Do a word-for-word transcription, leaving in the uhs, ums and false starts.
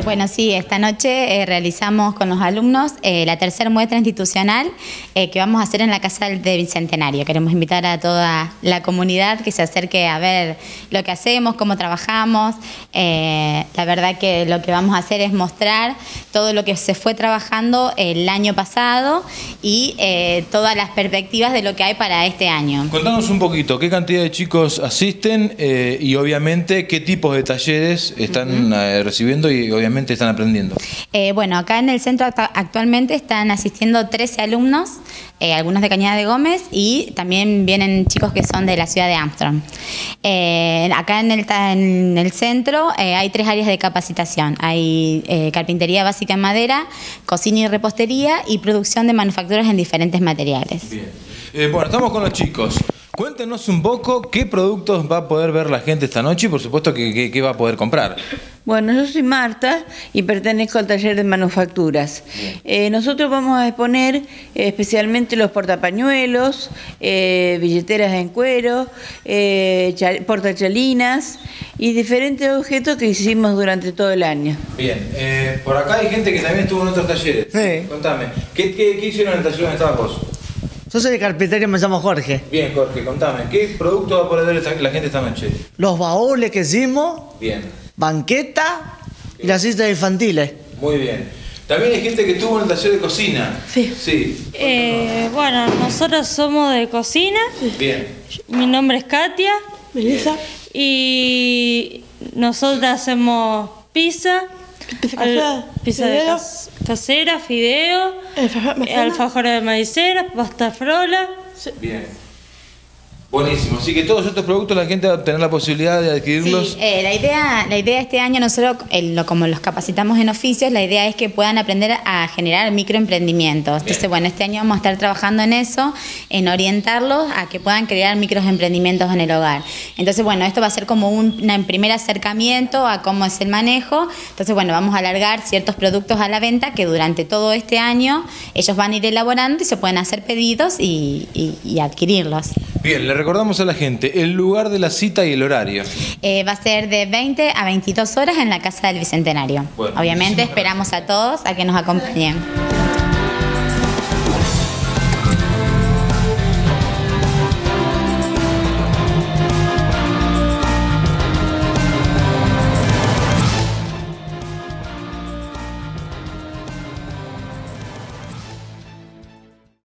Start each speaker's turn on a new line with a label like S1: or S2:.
S1: Bueno, sí, esta noche eh, realizamos con los alumnos eh, la tercera muestra institucional eh, que vamos a hacer en la Casa del Bicentenario. Queremos invitar a toda la comunidad que se acerque a ver lo que hacemos, cómo trabajamos. Eh, la verdad que lo que vamos a hacer es mostrar todo lo que se fue trabajando el año pasado y eh, todas las perspectivas de lo que hay para este año.
S2: Contanos un poquito, ¿qué cantidad de chicos asisten eh, y obviamente qué tipos de talleres están uh-huh. eh, recibiendo y obviamente están aprendiendo?
S1: Eh, bueno, acá en el centro actualmente están asistiendo trece alumnos, eh, algunos de Cañada de Gómez, y también vienen chicos que son de la ciudad de Armstrong. Eh, acá en el, en el centro eh, hay tres áreas de capacitación. Hay eh, carpintería básica en madera, cocina y repostería y producción de manufacturas en diferentes materiales.
S2: Bien. Eh, bueno, estamos con los chicos. Cuéntenos un poco qué productos va a poder ver la gente esta noche y por supuesto qué, qué va a poder comprar.
S3: Bueno, yo soy Marta y pertenezco al taller de manufacturas. Eh, nosotros vamos a exponer eh, especialmente los portapañuelos, eh, billeteras en cuero, eh, portachalinas y diferentes objetos que hicimos durante todo el año.
S2: Bien, eh, por acá hay gente que también estuvo en otros talleres.
S4: Sí.
S2: Contame, ¿qué, qué, qué hicieron en el taller donde estabas vos?
S4: Yo soy de carpintería, me llamo Jorge.
S2: Bien, Jorge, contame, ¿qué producto va a poder ver esta, la gente esta noche?
S4: Los baúles que hicimos.
S2: Bien.
S4: Banqueta y las sillas infantiles.
S2: Muy bien. También hay gente que estuvo en el taller de cocina.
S4: Sí.
S2: Sí.
S5: Eh, bueno, nosotros somos de cocina.
S2: Bien.
S5: Mi nombre es Katia.
S6: Melissa.
S5: Y nosotros hacemos pizza.
S6: Pizza casera.
S5: Pizza de cas casera, fideo, alfajores de maicena, pasta frola.
S6: Sí.
S2: Bien. Buenísimo, así que todos estos productos la gente va a tener la posibilidad de adquirirlos.
S1: Sí, eh, la idea, la idea de este año, nosotros eh, lo, como los capacitamos en oficios, la idea es que puedan aprender a generar microemprendimientos. Entonces, bueno, este año vamos a estar trabajando en eso, en orientarlos a que puedan crear microemprendimientos en el hogar. Entonces, bueno, esto va a ser como un, un primer acercamiento a cómo es el manejo. Entonces, bueno, vamos a alargar ciertos productos a la venta que durante todo este año ellos van a ir elaborando y se pueden hacer pedidos y, y, y adquirirlos.
S2: Bien, le recordamos a la gente el lugar de la cita y el horario.
S1: Eh, va a ser de veinte a veintidós horas en la Casa del Bicentenario.
S2: Bueno,
S1: obviamente esperamos a todos a que nos acompañen.